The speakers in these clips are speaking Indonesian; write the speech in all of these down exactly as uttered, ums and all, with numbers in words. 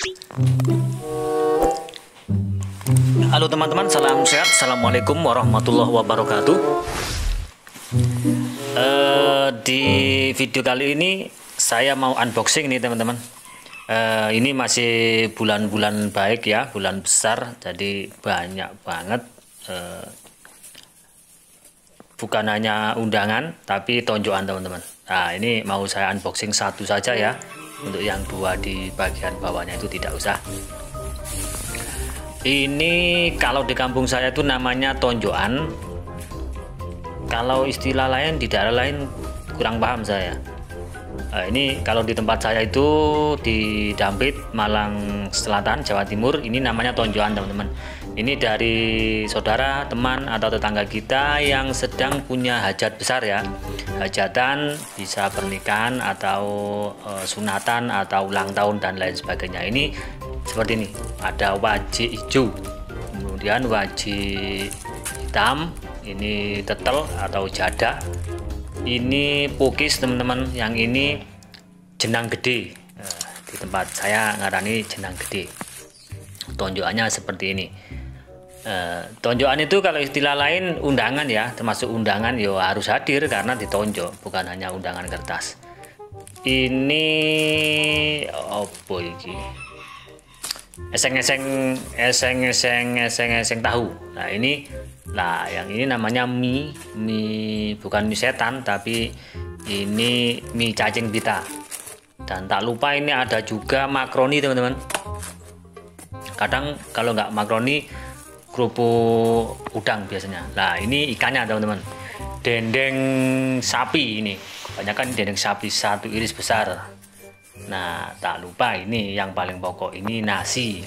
Halo teman-teman, salam sehat. Assalamualaikum warahmatullahi wabarakatuh. uh, Di video kali ini saya mau unboxing nih teman-teman. uh, Ini masih bulan-bulan baik ya, bulan besar. Jadi banyak banget uh, bukan hanya undangan tapi tonjokan teman-teman. Nah ini mau saya unboxing satu saja ya. Untuk yang dua di bagian bawahnya itu tidak usah. Ini kalau di kampung saya itu namanya tonjokan. Kalau istilah lain di daerah lain kurang paham saya. Nah, ini kalau di tempat saya itu di Dampit, Malang Selatan, Jawa Timur, ini namanya tonjokan teman-teman. Ini dari saudara, teman atau tetangga kita yang sedang punya hajat besar ya. Hajatan bisa pernikahan atau e, sunatan atau ulang tahun dan lain sebagainya. Ini seperti ini, ada wajik hijau, kemudian wajik hitam, ini tetel atau jada, ini pukis teman-teman, yang ini jenang gede. Nah, di tempat saya ngarani jenang gede. Tonjokannya seperti ini. Uh, tonjokan itu kalau istilah lain undangan ya, termasuk undangan yo harus hadir karena ditonjok, bukan hanya undangan kertas. Ini opo iki? Eseng-eseng eseng-eseng eseng-eseng tahu. Nah, ini lah yang ini namanya mie, mie bukan mie setan tapi ini mie cacing pita. Dan tak lupa ini ada juga makroni teman-teman. Kadang kalau nggak makroni kerupuk udang biasanya. Nah ini ikannya teman-teman, dendeng sapi, ini kebanyakan dendeng sapi satu iris besar. Nah tak lupa ini yang paling pokok, ini nasi.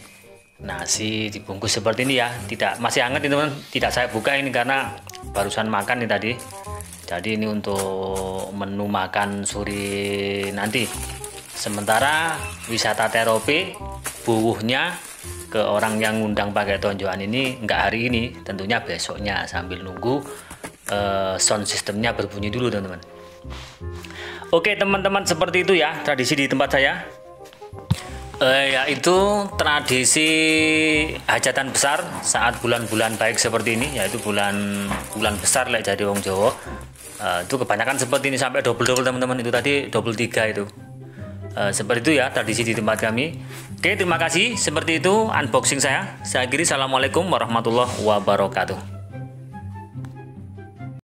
Nasi dibungkus seperti ini ya, tidak masih hangat teman-teman, tidak saya buka ini karena barusan makan nih tadi. Jadi ini untuk menu makan sore nanti. Sementara wisata terapi buuhnya ke orang yang ngundang pakai tonjokan ini nggak hari ini, tentunya besoknya, sambil nunggu uh, sound systemnya berbunyi dulu teman-teman. Oke teman-teman, seperti itu ya tradisi di tempat saya, uh, yaitu tradisi hajatan besar saat bulan-bulan baik seperti ini, yaitu bulan bulan besar lah jadi wong Jawa. Uh, itu kebanyakan seperti ini sampai double-double teman-teman, itu tadi double tiga itu. Uh, seperti itu ya tradisi di tempat kami. Oke, terima kasih. Seperti itu unboxing saya. Saya akhiri. Assalamualaikum warahmatullahi wabarakatuh.